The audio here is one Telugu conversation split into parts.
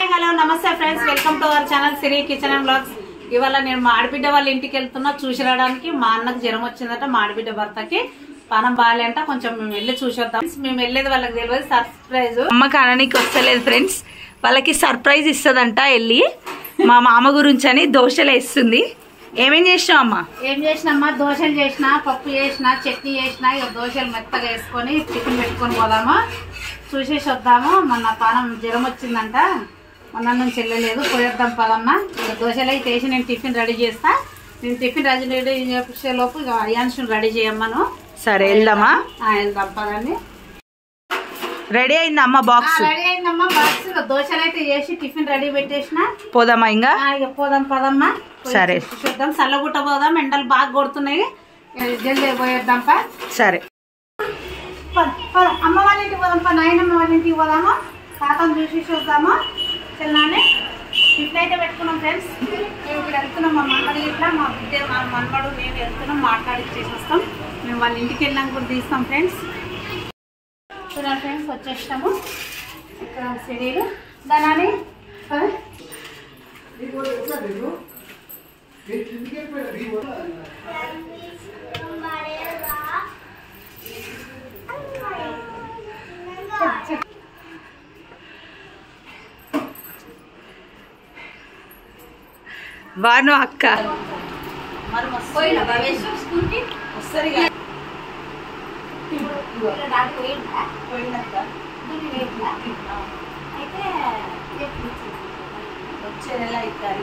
హలో నమస్తే friends, welcome to our channel Siri kitchen and blogs. ఇవాళ నేను మా ఆడబిడ్డ వాళ్ళ ఇంటికి వెళ్తున్నా చూసి రావడానికి. మా అన్నకు జ్వరం వచ్చిందట, మా ఆడబిడ్డ భర్తకి పానం బాగాలేంట. కొంచెం మేము వెళ్ళి చూసొద్దాం. మేము వెళ్ళేది వాళ్ళకి తెలియదు, సర్ప్రైజ్. అమ్మకి అననికి వస్తలేదు ఫ్రెండ్స్, వాళ్ళకి సర్ప్రైజ్ ఇస్తుందంట. వెళ్ళి మా మామ గురించి అని దోశలు వేస్తుంది. ఏమేం చేసినావు అమ్మా? ఏం చేసినమ్మా, దోశలు చేసిన, పప్పు చేసిన, చట్నీ చేసిన. ఇక దోశలు మెత్తగా వేసుకొని టిఫిన్ పెట్టుకొని పోదాము, చూసేసి వద్దాము. మొన్న పానం జ్వరం వచ్చిందంట, మొన్న నుంచి వెళ్ళలేదు. పోయేద్దాం పదమ్మా. ఇక దోశలు అయితే వేసి నేను టిఫిన్ రెడీ చేస్తా. నేను టిఫిన్ రెడీ చేసేలోపు ఇక అయాన్షుని రెడీ చేయమ్మను. సరే వెళ్దామా? వెళ్దాం పదండి. రెడీ అయిందా అమ్మ బాక్స్? రెడీ అయిందమ్మా బాక్స్. దోశలు అయితే వేసి టిఫిన్ రెడీ పెట్టేసిన. పోదామా ఇంకా? ఇక పోదాం పదమ్మా. సరే చూద్దాం, చల్లగుట్ట పోదాం. ఎండలు బాగా కొడుతున్నాయి, జల్దీ పోయేద్దాం పా. సరే అమ్మ వాళ్ళ ఇంటికి పోదాం పా, నాయనమ్మ వాళ్ళ ఇంటికి పోదాము. తాతను చూసి చూద్దాము. చిన్నానే టిఫిన్ అయితే పెట్టుకున్నాం ఫ్రెండ్స్. మేము ఇప్పుడు వెళ్తున్నాం. మా మనమడి ఇట్లా మా బిడ్డ, మా మనమడు, మేము వెళ్తున్నాం. మాట్లాడిచ్చేసి వస్తాం. మేము వాళ్ళ ఇంటికి వెళ్ళాం కూడా తీస్తాం ఫ్రెండ్స్. చూడండి ఫ్రెండ్స్, వచ్చేస్తాము. ఇక్కడ సిడీలు దాని వాను అక్క వచ్చే నెల అవుతారు.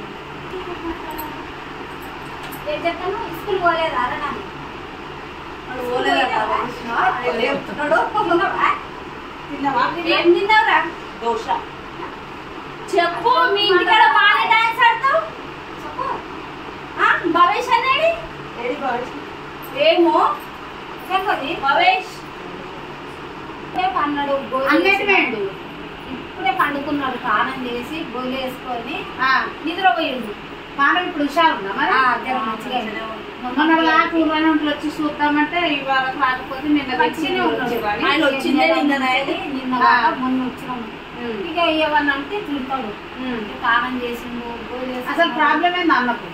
స్కూల్ పోలేదా? ఏం తిన్నావురా? దోశ. చెప్పు, మీ ఇంటికాడ బాగానే డాన్స్ ఆడతావు. చెప్పు. భవేష్ అనేది ఏమో చెప్పది. భవేష్ అన్నాడు, ఇప్పుడే పండుకున్నాడు. స్నానం చేసి గోలు వేసుకొని నిద్రపోయిండు. పానం ఇప్పుడు హుషారుందా మరి? మంచిగా మొన్న వచ్చి చూద్దామంటే ఇవాళ రాకపోతే నిన్న ఆయన వచ్చిందే నిన్న మొన్న వచ్చినాము. ఇక ఏమన్నా అంటే తింటాడు. స్నానం చేసిండు, గోలు. అసలు ప్రాబ్లం ఏంది అన్నకు?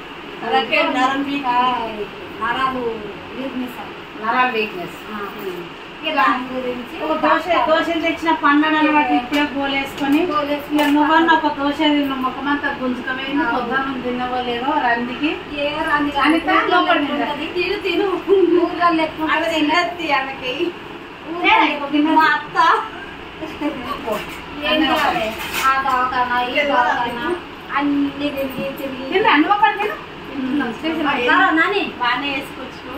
నరాలు వీక్నెస్, నరాలు వీక్నెస్. దాని గురించి దోశలు తెచ్చిన పండుగ అనమాట. ఇప్పుడే గోలేసుకొని ఇక నువ్వన్న ఒక దోశ తిన్న ముఖమంతా గుంజుకమైంది. పొద్దున్న తిన్నవో లేదో రందికి తిను ఊర్లలో మా అత్త ఏం చేయాలి? ఆ దవాఖానా ఈ దవాఖానా అన్ని తిరిగి తిరిగి అన్ని ఒకటి నాని బాగానే వేసుకొచ్చు.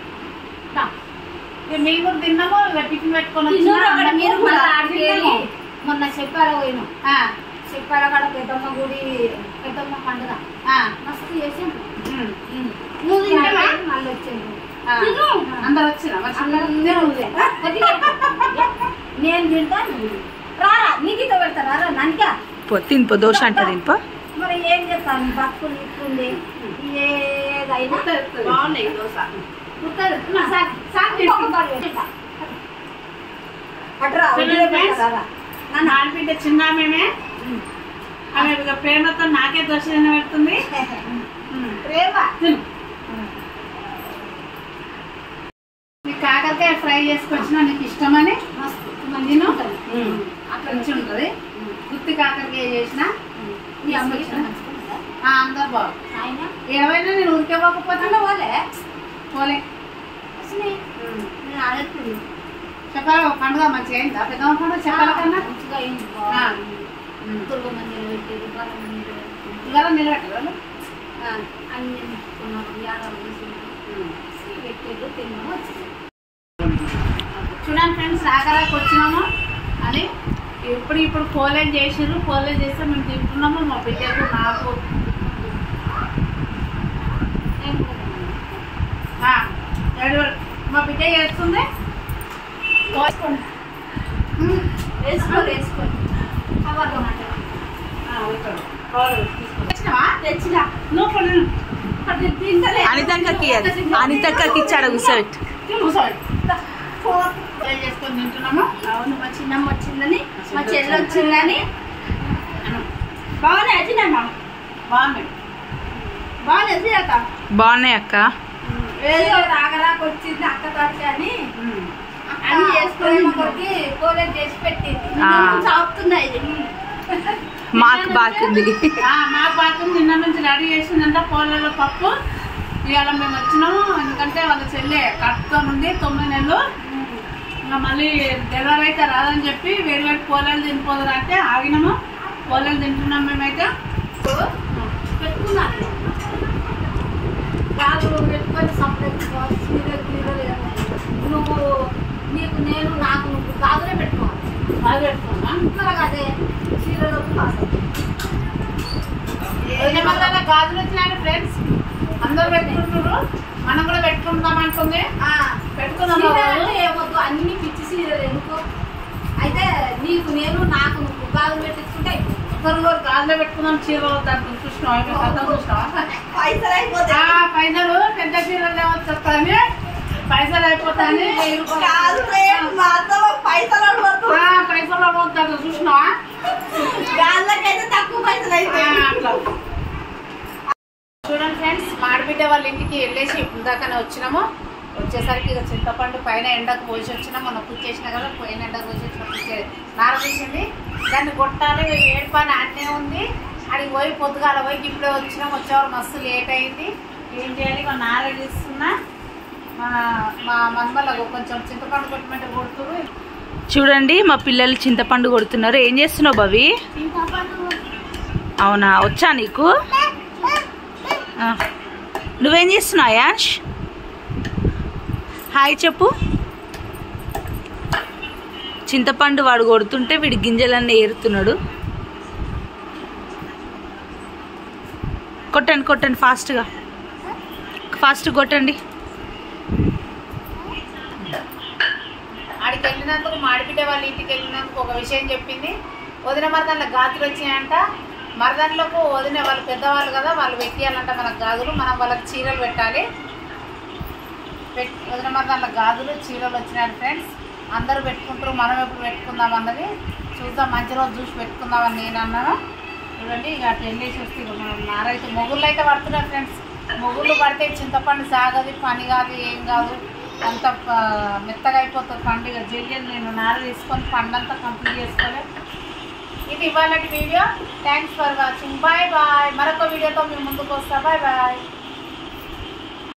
మేము కూడా తిన్నాము. టిఫిన్ పెట్టుకొని మీరు మొన్న చెప్పారా పోయినాం. చెప్పారా కాడ పెద్దమ్మ గుడి, పెద్దమ్మ పండుగ మస్తు చేసాం. నువ్వు తింటావా? మళ్ళీ వచ్చాను. అందరు వచ్చినా నేను తింటాను. రారా, నీకు ఇతో పెడతారా? నానికా తినిపో, దోశ అంటే తినిపో. మరి ఏం చెప్తాను, బతుకులు ఇస్తుంది. ఏదైనా బాగున్నాయి దోశ. ఆడబిడ్డ చిన్న మేమే ఆమె ప్రేమతో నాకే దోశ పెడుతుంది. కాకరకాయ ఫ్రై చేసుకొచ్చినా నీకు ఇష్టమని తిను. అట్లా నుంచి ఉంటుంది. గుత్తి కాకరకాయ చేసిన మీ అమ్మ ఇచ్చిన అందరు బాగు. ఏమైనా నేను ఉరికేపోకపోతున్నా పోలే చెప్పాలి. పండుగ మంచిగా అయిందా? పెద్దమ్మ పండుగ చెప్పాలి కన్నా మంచిగా అయింది. నిలబెట్టారు అన్ని పెట్టారు, తిన్నాము, వచ్చేసాము. చూడండి ఫ్రెండ్స్, ఆగరాకి వచ్చినాము అని ఇప్పుడు పోలేజ్ చేసిర్రు. పోలేజ్ చేస్తే మేము తింటున్నాము. మా బిడ్డకు నాకు మా బిడ్డ చేస్తుంది. వేసుకోండి తెచ్చినా అనితక్కకి ఇచ్చాడు కూర్చోబెట్టి. చేసుకొని తింటున్నాము. అవును, మా చిన్నమ్మ వచ్చిందని, మా చెల్లి వచ్చిందని నచ్చినాయమ్మా బాగున్నాయి బాగాలేదు అక్క బాగున్నాయి అక్క. ఏదో రాగరాకు వచ్చింది అక్క తోటి అని అన్ని చేసుకుని కొద్ది కోలేజ్ చేసి పెట్టింది చాపుతున్నాయి ఇది మాకు బాగుంది. మాకు బాగుంది. నిన్న నుంచి రెడీ చేసిందంటే పోలేలో పప్పు. ఇవాళ మేము వచ్చినాము ఎందుకంటే వాళ్ళ చెల్లె కట్టుతో ఉంది 9 నెలలు. ఇంకా మళ్ళీ డెలివరీ అయితే రాదని చెప్పి వేడి వేడి పోలేలు తినిపోదురు అంటే ఆగినాము. పోలేలు తింటున్నాం మేమైతే. పెట్టుకున్నాను గాజులు పెట్టుకొని సపరేట్ సీరియల్ నువ్వు నీకు నేను నాకు నువ్వు గాజులే పెట్టుకోవాలి. బాగా పెట్టుకున్నా ఇంకా అదే సీరియల్ గాజులు వచ్చినాయి ఫ్రెండ్స్. అందరు పెట్టుకుంటున్నారు. మనం కూడా పెట్టుకుందాం అనుకుంది. పెట్టుకుందాం అంటే ఏమొద్దు అన్ని పిచ్చి సీరియల్ ఎందుకు అయితే నీకు నేను నాకు నువ్వు గాజులు పెట్టించుకుంటే త్వరలో గాజులో పెట్టుకుందాం. చీర వద్దాను చూసినావా పైసలు అయిపోతాయి. పైసలు పెద్ద చీరలు ఏమొచ్చేస్తాయని పైసలు అయిపోతాయని పైసలు అవ్వద్దాను చూసినావా గాజులకైతే తక్కువ పైసలు అయిపోయాయి. అట్లా చూడండి ఫ్రెండ్స్, మాడిబిడ్డ వాళ్ళ ఇంటికి వెళ్ళేసి ఇందాకనే వచ్చినాము. వచ్చేసరికి ఇక చింతపండు పైన ఎండకు పోసి వచ్చినా మొన్న చేసినా కదా. పైన ఎండకు పోసి వచ్చిన నార తీసింది. దాన్ని కొట్టాలి. ఏడు పని అన్నే ఉంది. అడిగి పోయి పొద్దుగాల పోయి ఇప్పుడే వచ్చినాం. వచ్చేవారు మస్తు లేట్ అయింది. ఏం చేయాలి ఇక నార తీస్తున్నా. మా మన్మలకు కొంచెం చింతపండు కొట్టమంటే కొడుతురు. చూడండి మా పిల్లలు చింతపండు కొడుతున్నారు. ఏం చేస్తున్నావు భవి? అవునా, వచ్చా నీకు? నువ్వేం చేస్తున్నావు యాష్? హాయ్ చెప్పు. చింతపండు వాడు కొడుతుంటే వీడి గింజలన్నీ ఏరుతున్నాడు. కొట్టండి కొట్టండి ఫాస్ట్గా కొట్టండి. ఆడికి వెళ్ళినందుకు మాడిబిడ్డ వాళ్ళ ఇంటికి వెళ్ళినందుకు ఒక విషయం చెప్పింది. వదిన మరదన్ల గాజులు వచ్చినాయంట. మరదన్లకు వదిన వాళ్ళు పెద్దవాళ్ళు కదా, వాళ్ళు పెట్టియాలంట మనకు గాజులు. మనం వాళ్ళకి చీరలు పెట్టాలి. వదిన మరదన్ల గాజులు చీరలు వచ్చినాయి ఫ్రెండ్స్. అందరూ పెట్టుకుంటారు. మనం ఎప్పుడు పెట్టుకుందాం అన్నది చూద్దాం. మంచి రోజు చూసి పెట్టుకుందామని నేను అన్నాను. చూడండి ఇక అటు వెళ్ళేసి వస్తే మనం నారైతే మొగుళ్ళు అయితే పడుతున్నాయి ఫ్రెండ్స్. మొగుళ్ళు పడితే చింతపండు సాగదు, పని కాదు, ఏం కాదు. అంత మెత్తగా అయిపోతుంది పండుగ. జల్లి నేను నార తీసుకొని పండంతా కంప్లీట్ చేసుకోవాలి. ఇది ఇవాళ video. Thanks for watching. Bye bye. మరొక వీడియోతో మేము ముందుకు వస్తాం. Bye bye.